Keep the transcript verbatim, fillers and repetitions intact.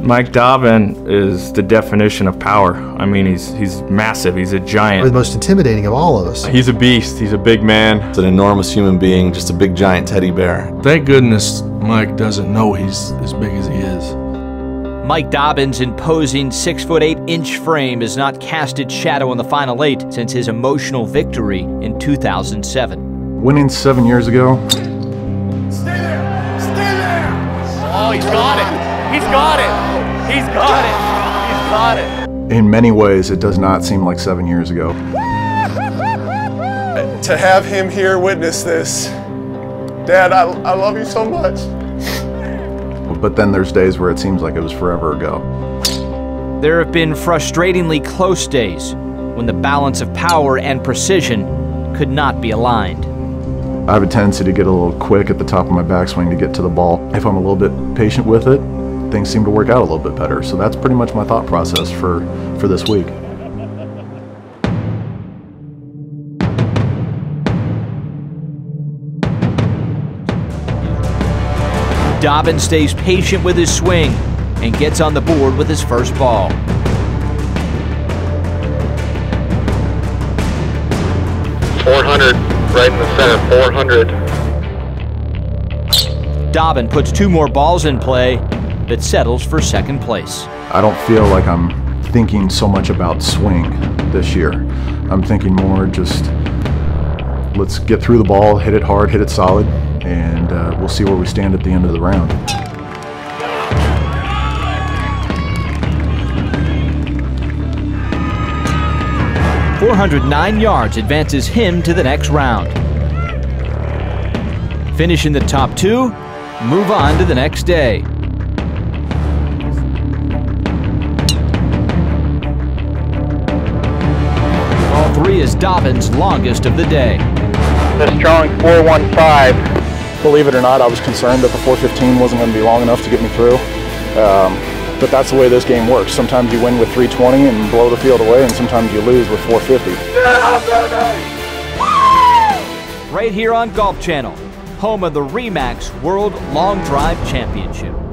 Mike Dobbyn is the definition of power. I mean, he's he's massive. He's a giant. The most intimidating of all of us. He's a beast. He's a big man. He's an enormous human being, just a big giant teddy bear. Thank goodness Mike doesn't know he's as big as he is. Mike Dobbyn's imposing six foot eight inch frame has not cast its shadow on the Final Eight since his emotional victory in two thousand seven. Winning seven years ago. Stay there! Stay there! Oh, he's got it! He's got it! He's got it! He's got it! In many ways, it does not seem like seven years ago. To have him here witness this, Dad, I, I love you so much. But then there's days where it seems like it was forever ago. There have been frustratingly close days when the balance of power and precision could not be aligned. I have a tendency to get a little quick at the top of my backswing to get to the ball. If I'm a little bit patient with it, things seem to work out a little bit better. So that's pretty much my thought process for, for this week. Dobbyn stays patient with his swing and gets on the board with his first ball. four hundred, right in the center, four hundred. Dobbyn puts two more balls in play, but settles for second place. I don't feel like I'm thinking so much about swing this year. I'm thinking more just, let's get through the ball, hit it hard, hit it solid, and uh, we'll see where we stand at the end of the round. four hundred nine yards advances him to the next round. Finish in the top two, move on to the next day. Ball three is Dobbyn's longest of the day. The strong four one five. Believe it or not, I was concerned that the four fifteen wasn't going to be long enough to get me through. Um, but that's the way this game works. Sometimes you win with three twenty and blow the field away, and sometimes you lose with four fifty. Right here on Golf Channel, home of the RE/MAX World Long Drive Championship.